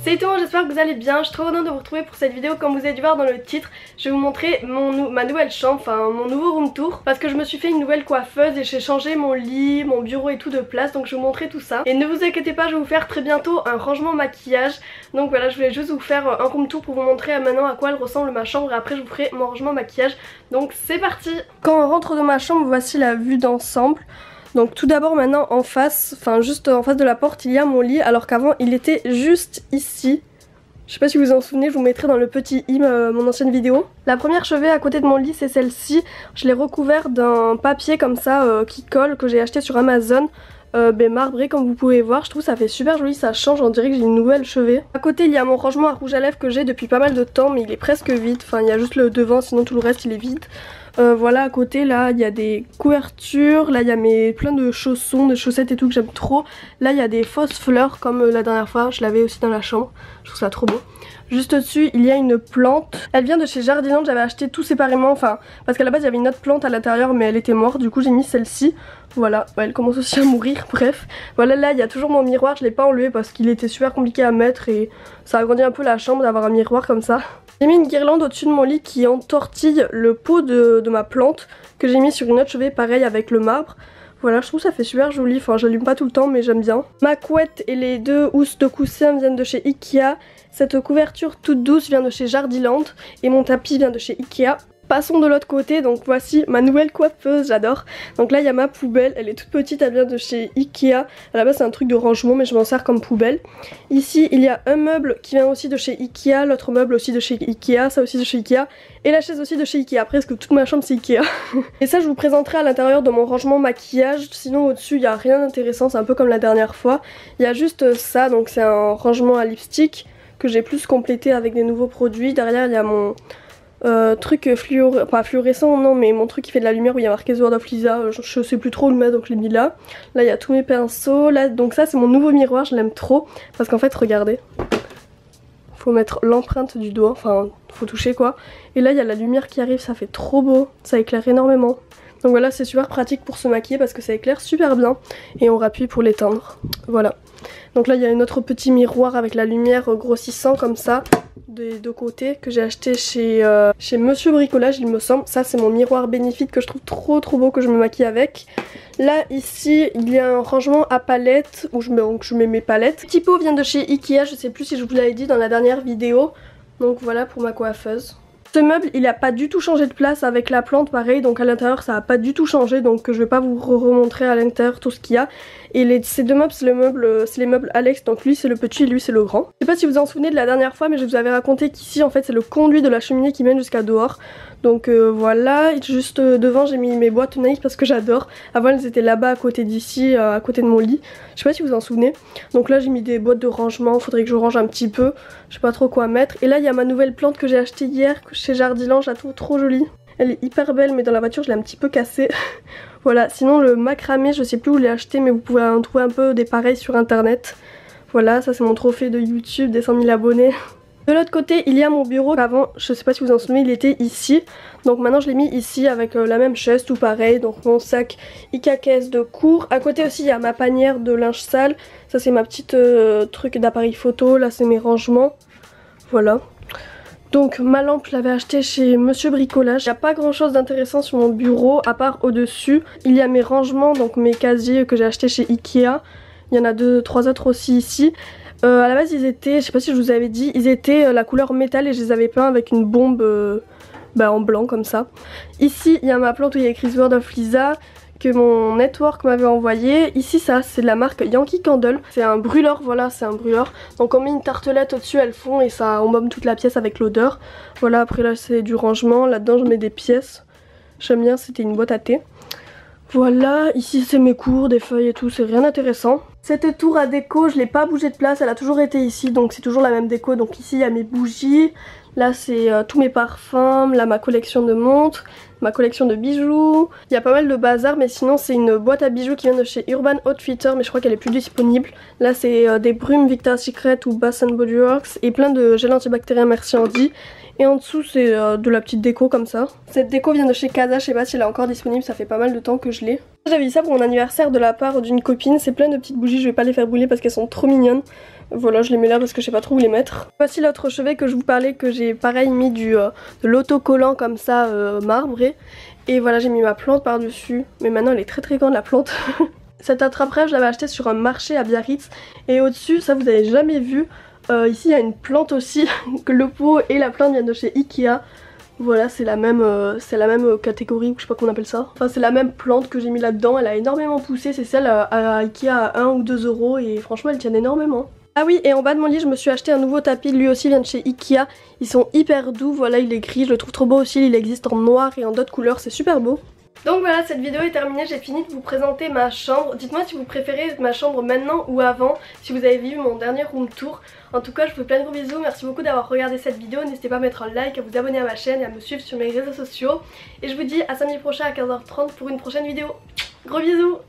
Salut tout le monde, j'espère que vous allez bien. Je suis trop contente de vous retrouver pour cette vidéo. Comme vous avez dû voir dans le titre, je vais vous montrer ma nouvelle chambre, enfin mon nouveau room tour, parce que je me suis fait une nouvelle coiffeuse et j'ai changé mon lit, mon bureau et tout de place, donc je vais vous montrer tout ça. Et ne vous inquiétez pas, je vais vous faire très bientôt un rangement maquillage. Donc voilà, je voulais juste vous faire un room tour pour vous montrer maintenant à quoi elle ressemble ma chambre et après je vous ferai mon rangement maquillage. Donc c'est parti. Quand on rentre dans ma chambre, voici la vue d'ensemble. Donc tout d'abord maintenant en face, enfin juste en face de la porte il y a mon lit, alors qu'avant il était juste ici. Je sais pas si vous vous en souvenez, je vous mettrai dans le petit i mon ancienne vidéo. La première chevet à côté de mon lit c'est celle-ci. Je l'ai recouvert d'un papier comme ça qui colle, que j'ai acheté sur Amazon. Marbré comme vous pouvez voir, je trouve ça fait super joli, ça change, on dirait que j'ai une nouvelle chevet. À côté il y a mon rangement à rouge à lèvres que j'ai depuis pas mal de temps, mais il est presque vide, enfin il y a juste le devant, sinon tout le reste il est vide. Voilà, à côté là il y a des couvertures, là il y a plein de chaussons, de chaussettes et tout que j'aime trop. Là il y a des fausses fleurs comme la dernière fois, je l'avais aussi dans la chambre, je trouve ça trop beau. Juste au-dessus il y a une plante, elle vient de chez Jardiland, j'avais acheté tout séparément, enfin parce qu'à la base il y avait une autre plante à l'intérieur mais elle était morte, du coup j'ai mis celle-ci. Voilà, elle commence aussi à mourir, bref. Voilà, là il y a toujours mon miroir, je l'ai pas enlevé parce qu'il était super compliqué à mettre et ça agrandit un peu la chambre d'avoir un miroir comme ça. J'ai mis une guirlande au-dessus de mon lit qui entortille le pot de ma plante que j'ai mis sur une autre chevet pareil avec le marbre. Voilà, je trouve ça fait super joli, enfin j'allume pas tout le temps mais j'aime bien. Ma couette et les deux housses de coussin viennent de chez Ikea. Cette couverture toute douce vient de chez Jardiland et mon tapis vient de chez Ikea. Passons de l'autre côté, donc voici ma nouvelle coiffeuse, j'adore. Donc là il y a ma poubelle, elle est toute petite, elle vient de chez Ikea. À la base c'est un truc de rangement mais je m'en sers comme poubelle. Ici il y a un meuble qui vient aussi de chez Ikea, l'autre meuble aussi de chez Ikea, ça aussi de chez Ikea. Et la chaise aussi de chez Ikea, presque toute ma chambre c'est Ikea. Et ça je vous présenterai à l'intérieur de mon rangement maquillage, sinon au-dessus il n'y a rien d'intéressant, c'est un peu comme la dernière fois. Il y a juste ça, donc c'est un rangement à lipstick que j'ai plus complété avec des nouveaux produits. Derrière il y a mon... truc pas fluorescent non mais mon truc qui fait de la lumière où il y a marqué The Word of Lisa, je sais plus trop où le mettre donc je l'ai mis là. Là il y a tous mes pinceaux, là donc ça c'est mon nouveau miroir, je l'aime trop parce qu'en fait regardez, faut mettre l'empreinte du doigt, enfin faut toucher quoi. Et là il y a la lumière qui arrive, ça fait trop beau, ça éclaire énormément. Donc voilà, c'est super pratique pour se maquiller parce que ça éclaire super bien et on rappuie pour l'éteindre. Voilà. Donc là il y a un autre petit miroir avec la lumière grossissant comme ça des deux côtés que j'ai acheté chez Monsieur Bricolage il me semble. Ça c'est mon miroir Benefit que je trouve trop beau, que je me maquille avec. Là ici il y a un rangement à palettes où je mets mes palettes. Le petit pot vient de chez Ikea, je sais plus si je vous l'avais dit dans la dernière vidéo. Donc voilà pour ma coiffeuse. Ce meuble il a pas du tout changé de place avec la plante pareil, donc à l'intérieur ça a pas du tout changé, donc je vais pas vous remontrer à l'intérieur tout ce qu'il y a. Et ces deux meubles c'est les meubles Alex, donc lui c'est le petit et lui c'est le grand. Je sais pas si vous vous en souvenez de la dernière fois mais je vous avais raconté qu'ici en fait c'est le conduit de la cheminée qui mène jusqu'à dehors. Donc voilà, et juste devant j'ai mis mes boîtes naïfs parce que j'adore. Avant elles étaient là-bas à côté d'ici, à côté de mon lit. Je sais pas si vous vous en souvenez. Donc là j'ai mis des boîtes de rangement, faudrait que je range un petit peu. Je sais pas trop quoi mettre. Et là il y a ma nouvelle plante que j'ai achetée hier chez Jardiland, je la trouve trop jolie. Elle est hyper belle mais dans la voiture je l'ai un petit peu cassée. Voilà, sinon le macramé je sais plus où je l'ai acheté mais vous pouvez en trouver un peu des pareils sur internet. Voilà, ça c'est mon trophée de YouTube des 100 000 abonnés. De l'autre côté il y a mon bureau, avant je sais pas si vous en souvenez il était ici. Donc maintenant je l'ai mis ici avec la même chaise, tout pareil. Donc mon sac Ikea caisse de cours. À côté aussi il y a ma panière de linge sale. Ça c'est ma petite truc d'appareil photo, là c'est mes rangements. Voilà. Donc ma lampe je l'avais achetée chez Monsieur Bricolage. Il n'y a pas grand chose d'intéressant sur mon bureau à part au-dessus. Il y a mes rangements, donc mes casiers que j'ai achetés chez Ikea. Il y en a 2-3 autres aussi ici. À la base ils étaient, je sais pas si je vous avais dit, ils étaient la couleur métal et je les avais peints avec une bombe en blanc comme ça. Ici il y a ma plante où il y a écrit The Word of Lisa que mon network m'avait envoyé. Ici ça c'est de la marque Yankee Candle, c'est un brûleur, voilà c'est un brûleur. Donc on met une tartelette au dessus, elles fond et ça embaume toute la pièce avec l'odeur. Voilà, après là c'est du rangement, là-dedans je mets des pièces. J'aime bien, c'était une boîte à thé. Voilà, ici c'est mes cours, des feuilles et tout, c'est rien d'intéressant. Cette tour à déco, je l'ai pas bougé de place, elle a toujours été ici, donc c'est toujours la même déco. Donc ici il y a mes bougies, là c'est tous mes parfums, là ma collection de montres, ma collection de bijoux. Il y a pas mal de bazar mais sinon c'est une boîte à bijoux qui vient de chez Urban Outfitter mais je crois qu'elle est plus disponible. Là c'est des brumes Victoria's Secret ou Bath Body Works et plein de gel antibactérien Merci Andy. Et en dessous c'est de la petite déco comme ça. Cette déco vient de chez Casa, je sais pas si elle est encore disponible, ça fait pas mal de temps que je l'ai. J'avais eu ça pour mon anniversaire de la part d'une copine, c'est plein de petites bougies, je vais pas les faire brûler parce qu'elles sont trop mignonnes. Voilà, je les mets là parce que je sais pas trop où les mettre. Voici l'autre chevet que je vous parlais, que j'ai pareil mis de l'autocollant comme ça marbré. Et voilà, j'ai mis ma plante par dessus. Mais maintenant elle est très très grande la plante. Cet attrape-rêve je l'avais acheté sur un marché à Biarritz. Et au dessus, ça vous avez jamais vu, ici il y a une plante aussi. Que le pot et la plante viennent de chez Ikea. Voilà, c'est la même catégorie, je sais pas comment on appelle ça. Enfin c'est la même plante que j'ai mis là-dedans, elle a énormément poussé, c'est celle à Ikea à 1 ou 2 euros et franchement elle tient énormément. Ah oui, et en bas de mon lit je me suis acheté un nouveau tapis, lui aussi vient de chez Ikea. Ils sont hyper doux, voilà il est gris, je le trouve trop beau aussi, il existe en noir et en d'autres couleurs, c'est super beau. Donc voilà, cette vidéo est terminée, j'ai fini de vous présenter ma chambre. Dites-moi si vous préférez ma chambre maintenant ou avant, si vous avez vu mon dernier room tour. En tout cas, je vous fais plein de gros bisous, merci beaucoup d'avoir regardé cette vidéo. N'hésitez pas à mettre un like, à vous abonner à ma chaîne et à me suivre sur mes réseaux sociaux. Et je vous dis à samedi prochain à 15h30 pour une prochaine vidéo. Gros bisous!